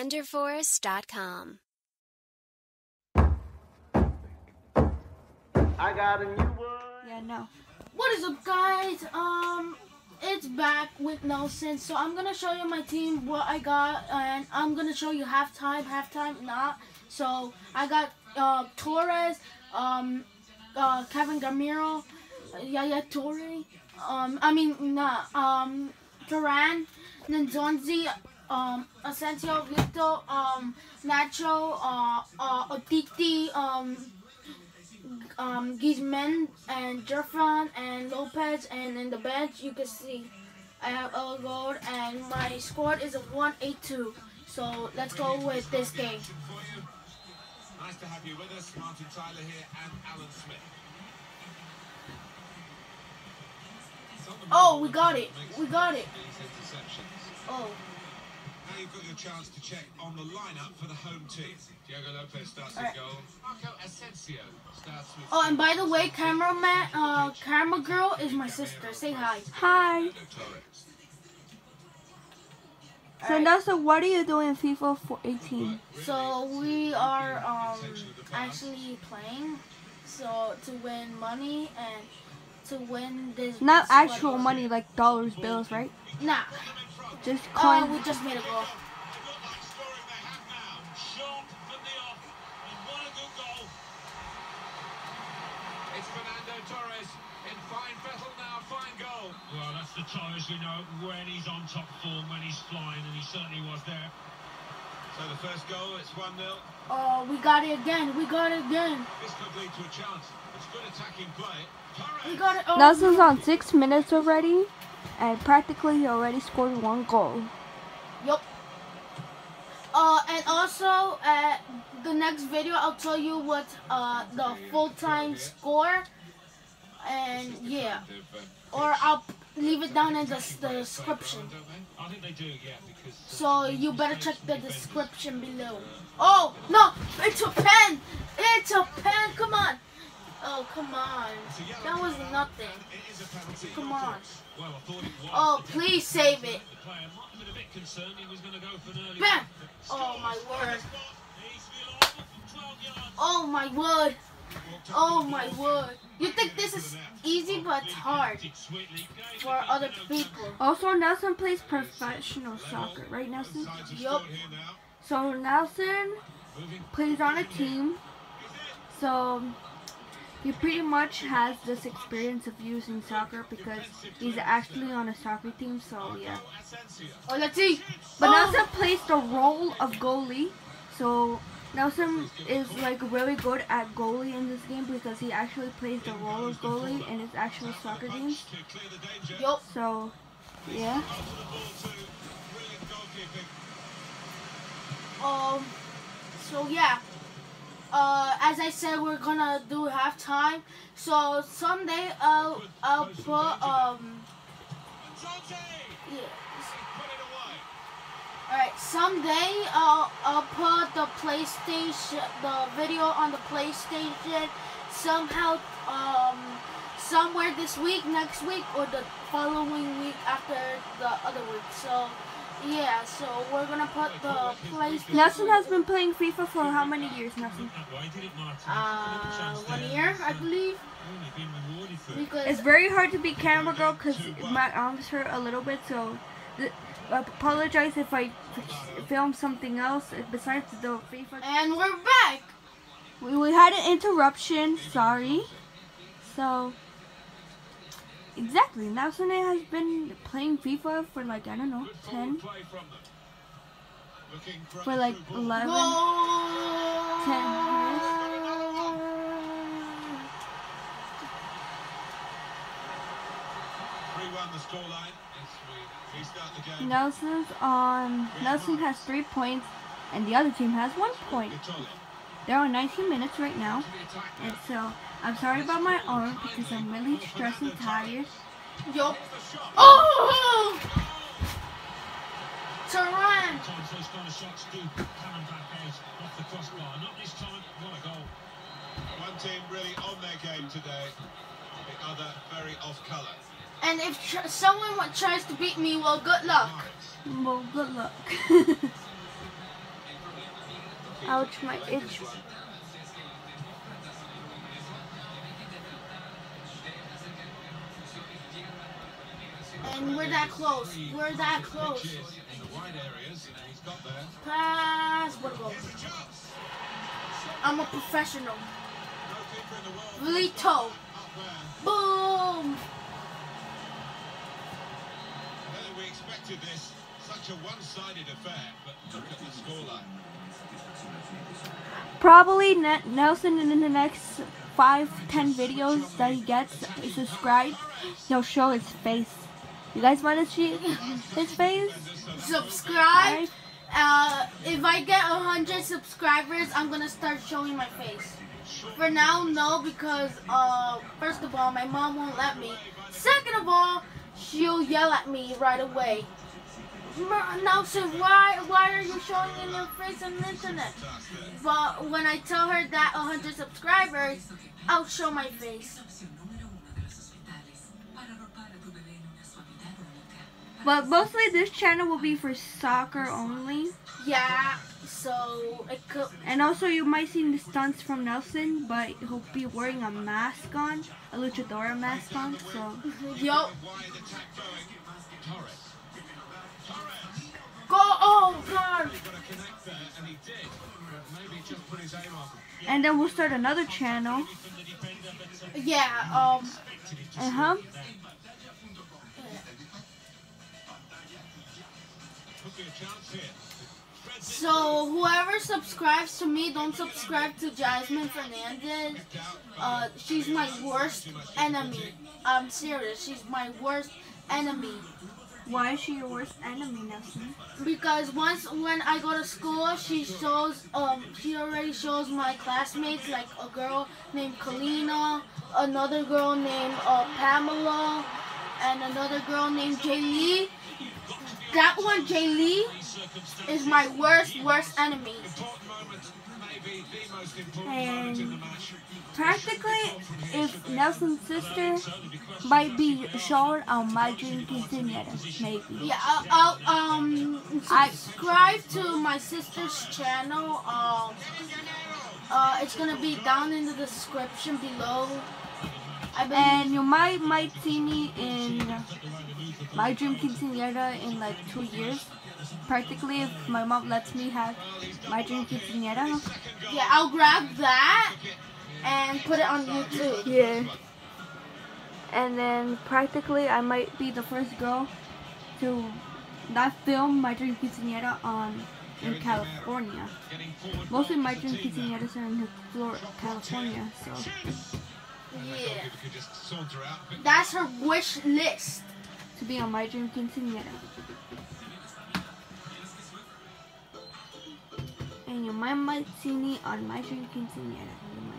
WonderForce.com. I got a new one. Yeah, no. What is up, guys? It's back with Nelson. So I'm gonna show you my team, what I got, and I'm gonna show you halftime, not. So I got Torres, Kevin Gamero, Yaya Toure, Duran, Nzonzi, Asensio, Vito, Nacho, Otiti, Griezmann and Jerfan and Lopez, and in the bench you can see I have a goal and my score is a 1-8-2. So let's go with this game. Nice to have you with us, Martin Tyler here and Alan Smith. Oh, we got it. Oh. Now you've got your chance to check on the lineup for the home team. Diogo Lopez starts his goal. Marco Asensio starts with... Oh, and by the way, camera girl is my sister. Say hi. Hi. So Nelson, what are you doing in FIFA 18? So we are actually playing to win money and to win this. Not actual money like dollars, bills, right? Nah. Just coins. We just made a goal. It's Fernando Torres in fine fettle now, fine goal. Well, that's the Torres we know when he's on top form, when he's flying, and he certainly was there. So the first goal, it's 1-0. Oh, we got it again. This could lead to a chance. It's good attacking play. Torres. We got it. Oh. Nelson's on 6 minutes already, and practically he already scored 1 goal. Yup. And also, the next video I'll tell you what the full-time score, and yeah, or I'll leave it down in the description. I think they do, yeah, because... So you better check the description below. Oh, no, it's a pen! It's a pen, come on! Oh, come on. That was nothing. Come on. Oh, please save it. Bam! Oh, my word. Oh, my word. Oh, my word. You think this is easy, but it's hard for other people. Also, Nelson plays professional soccer, right, Nelson? Yup. So Nelson plays on a team, so he pretty much has this experience of using soccer because he's actually on a soccer team, so yeah. Oh, let's see. But Nelson plays the role of goalie, so Nelson is like really good at goalie in this game because he actually plays the role of goalie in his actual soccer games. Yup. So, yeah. So yeah. As I said, we're gonna do halftime. So someday I'll put Alright, someday I'll put the video on the PlayStation somehow somewhere this week, next week, or the following week after the other week. So yeah, so we're gonna put the PlayStation. Nelson has been playing FIFA for how many years, Nelson? 1 year, I believe. Because it's very hard to beat camera girl because my arms hurt a little bit, so I apologize if I film something else besides the FIFA. And we're back! We had an interruption, sorry. So, exactly, Nelson has been playing FIFA for like, I don't know, 10? For like 11, 10 years. Nelson has 3 points and the other team has 1 point. They're on 19 minutes right now, and so I'm sorry about my arm because I'm really stressed and tired. Yup. Oh! Turan! One team really on their game today, the other very off colour. And if someone tries to beat me, well, good luck. Well, good luck. Ouch, my itch. And we're that close. We're that close. In the wide areas, and he's got there. Pass. What a goal. Here's a chance. I'm a professional. No keeper in the world. Vlito. Up there. Boom. I don't think we expected this. Such a one-sided affair, but look at the scoreline. Probably Nelson in the next 5-10 videos that he gets subscribed, he'll show his face. You guys want to see his face? Subscribe. If I get 100 subscribers, I'm gonna start showing my face. For now, no, because first of all, my mom won't let me. Second of all, she'll yell at me right away. Nelson, why are you showing in your face on the internet? But when I tell her that 100 subscribers, I'll show my face. But mostly this channel will be for soccer only. Yeah, so it could. And also you might see the stunts from Nelson, but he'll be wearing a mask on, a luchadora mask on, so. Yo. Wide attack going. Torres. Go! Oh God! He's got to connect there, and he did. Maybe just put his aim off. And then we'll start another channel. Yeah. Uh-huh. Could be a chance here. So whoever subscribes to me, don't subscribe to Jasmine Fernandez. She's my worst enemy. I'm serious. She's my worst enemy. Why is she your worst enemy, Nelson? Because when I go to school, she already shows my classmates, like a girl named Kalina, another girl named Pamela, and another girl named Jay Lee. That one, Jay Lee, is my worst enemy. And practically, if Nelson's sister might be shown on My Dream Quinceañera, maybe. Yeah, I'll subscribe to my sister's channel. It's gonna be down in the description below. And you might see me in My Dream Quinceañera in like 2 years. Practically, if my mom lets me have My Dream Quinceañera. Yeah, I'll grab that and put it on YouTube. Yeah. And then practically, I might be the first girl to not film My Dream Quinceañera in California. Mostly My Dream Quinceañeras are in California, so. Yeah. That's her wish list. To be on My Dream Quinceañera. And you might see me on My Dream Quinceañera.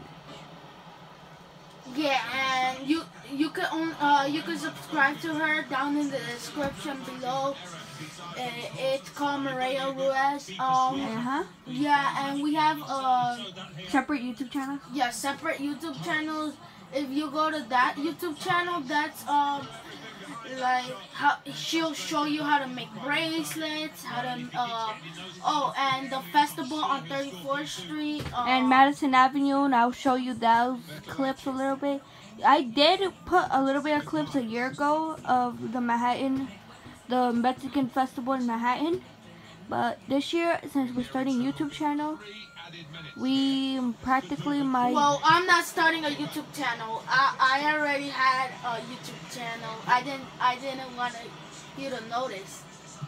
Yeah, and you can subscribe to her down in the description below. It's called Maria Ruiz. Yeah, and we have separate YouTube channels. Yeah, separate YouTube channels. If you go to that YouTube channel, that's like how she'll show you how to make bracelets, how to and the festival on 34th Street and Madison Avenue, and I'll show you those clips a little bit. I did put a little bit of clips a year ago of the Mexican festival in Manhattan, but this year, since we're starting a YouTube channel, we practically might. Well, I'm not starting a YouTube channel. I already had a YouTube channel. I didn't want you to notice.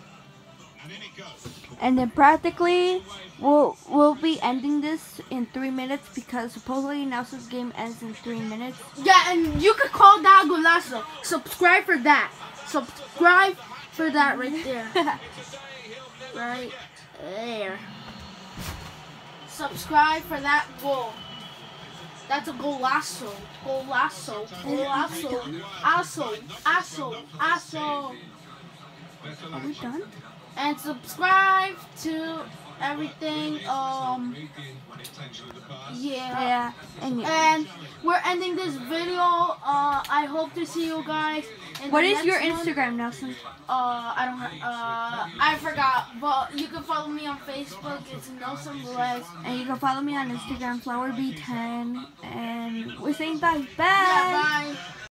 And then practically, we'll be ending this in 3 minutes because supposedly Nelson's game ends in 3 minutes. Yeah, and you could call that golazo. Subscribe for that. Subscribe for that right there. Right there. Subscribe for that goal. That's a golazo. Golazo. Golazo. Aso. Are we done? And subscribe to everything. Yeah. And we're ending this video. I hope to see you guys in What the is your next one. Instagram, Nelson? I don't have, I forgot, but you can follow me on Facebook. It's Nelson Velez. And you can follow me on Instagram, FlowerB10. And we're saying bye. Bye. Yeah, bye.